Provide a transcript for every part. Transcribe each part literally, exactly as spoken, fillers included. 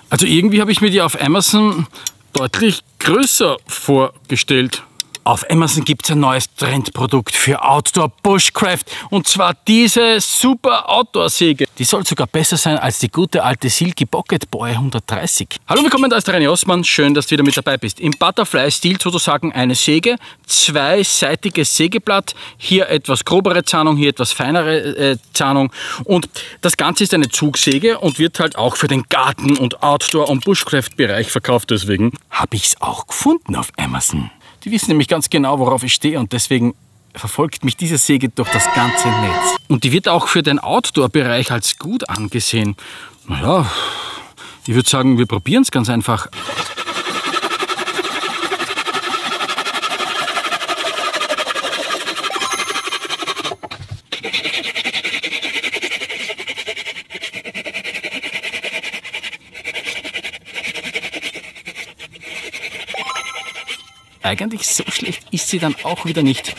Also irgendwie habe ich mir die auf Amazon deutlich größer vorgestellt. Auf Amazon gibt es ein neues Trendprodukt für Outdoor Bushcraft und zwar diese super Outdoor-Säge. Die soll sogar besser sein als die gute alte Silky Pocket Boy hundertdreißig. Hallo, willkommen, da ist der René Ostmann. Schön, dass du wieder mit dabei bist. Im Butterfly-Stil sozusagen eine Säge, zweiseitiges Sägeblatt, hier etwas grobere Zahnung, hier etwas feinere äh, Zahnung und das Ganze ist eine Zugsäge und wird halt auch für den Garten- und Outdoor- und Bushcraft-Bereich verkauft. Deswegen habe ich es auch gefunden auf Amazon. Die wissen nämlich ganz genau, worauf ich stehe und deswegen verfolgt mich diese Säge durch das ganze Netz. Und die wird auch für den Outdoor-Bereich als gut angesehen. Naja, ich würde sagen, wir probieren es ganz einfach. Eigentlich so schlecht ist sie dann auch wieder nicht.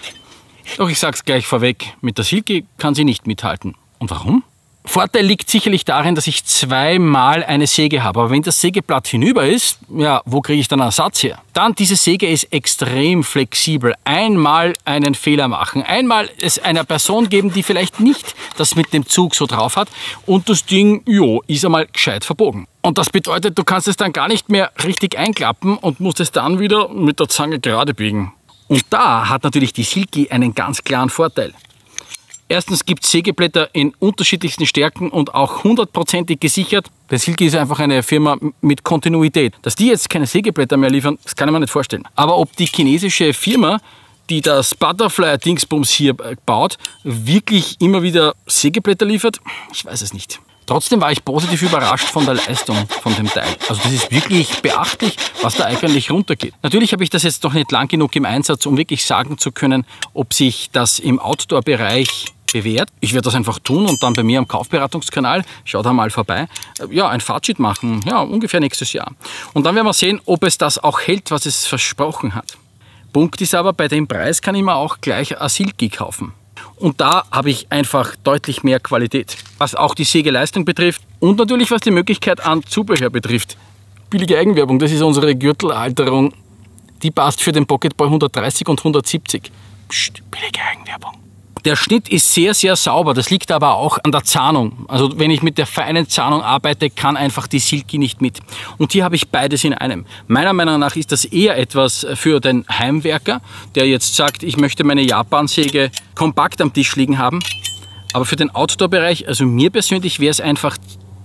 Doch ich sag's gleich vorweg, mit der Silky kann sie nicht mithalten. Und warum? Vorteil liegt sicherlich darin, dass ich zweimal eine Säge habe. Aber wenn das Sägeblatt hinüber ist, ja, wo kriege ich dann einen Ersatz her? Dann, diese Säge ist extrem flexibel. Einmal einen Fehler machen, einmal es einer Person geben, die vielleicht nicht das mit dem Zug so drauf hat und das Ding, jo, ist einmal gescheit verbogen. Und das bedeutet, du kannst es dann gar nicht mehr richtig einklappen und musst es dann wieder mit der Zange gerade biegen. Und da hat natürlich die Silky einen ganz klaren Vorteil. Erstens gibt es Sägeblätter in unterschiedlichsten Stärken und auch hundertprozentig gesichert. Der Silky ist einfach eine Firma mit Kontinuität. Dass die jetzt keine Sägeblätter mehr liefern, das kann ich mir nicht vorstellen. Aber ob die chinesische Firma, die das Butterfly-Dingsbums hier baut, wirklich immer wieder Sägeblätter liefert, ich weiß es nicht. Trotzdem war ich positiv überrascht von der Leistung von dem Teil. Also das ist wirklich beachtlich, was da eigentlich runtergeht. Natürlich habe ich das jetzt noch nicht lang genug im Einsatz, um wirklich sagen zu können, ob sich das im Outdoor-Bereich bewährt. Ich werde das einfach tun und dann bei mir am Kaufberatungskanal, schau da mal vorbei, ja, ein Fazit machen, ja, ungefähr nächstes Jahr. Und dann werden wir sehen, ob es das auch hält, was es versprochen hat. Punkt ist aber, bei dem Preis kann ich mir auch gleich eine Silky kaufen. Und da habe ich einfach deutlich mehr Qualität, was auch die Sägeleistung betrifft und natürlich was die Möglichkeit an Zubehör betrifft. Billige Eigenwerbung, das ist unsere Gürtelhalterung, die passt für den Pocket Boy hundertdreißig und hundertsiebzig. Psst, billige Eigenwerbung. Der Schnitt ist sehr, sehr sauber, das liegt aber auch an der Zahnung. Also wenn ich mit der feinen Zahnung arbeite, kann einfach die Silky nicht mit. Und hier habe ich beides in einem. Meiner Meinung nach ist das eher etwas für den Heimwerker, der jetzt sagt, ich möchte meine Japansäge kompakt am Tisch liegen haben. Aber für den Outdoor-Bereich, also mir persönlich, wäre es einfach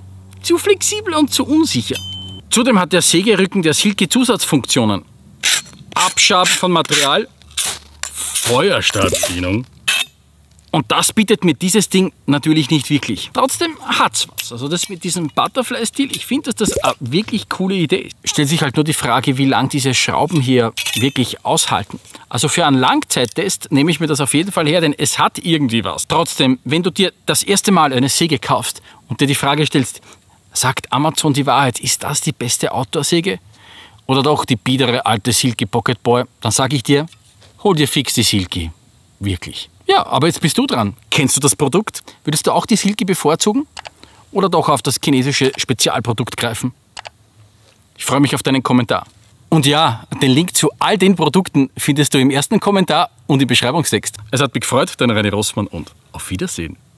zu flexibel und zu unsicher. Zudem hat der Sägerücken der Silky Zusatzfunktionen. Abschaben von Material, Feuerstartbedienung. Und das bietet mir dieses Ding natürlich nicht wirklich. Trotzdem hat's was. Also das mit diesem Butterfly-Stil, ich finde, dass das eine wirklich coole Idee ist. Stellt sich halt nur die Frage, wie lang diese Schrauben hier wirklich aushalten. Also für einen Langzeittest nehme ich mir das auf jeden Fall her, denn es hat irgendwie was. Trotzdem, wenn du dir das erste Mal eine Säge kaufst und dir die Frage stellst, sagt Amazon die Wahrheit, ist das die beste Outdoor-Säge? Oder doch die biedere alte Silky Pocket Boy? Dann sage ich dir, hol dir fix die Silky. Wirklich. Ja, aber jetzt bist du dran. Kennst du das Produkt? Würdest du auch die Silky bevorzugen? Oder doch auf das chinesische Spezialprodukt greifen? Ich freue mich auf deinen Kommentar. Und ja, den Link zu all den Produkten findest du im ersten Kommentar und im Beschreibungstext. Es hat mich gefreut, dein René Ostmann und auf Wiedersehen.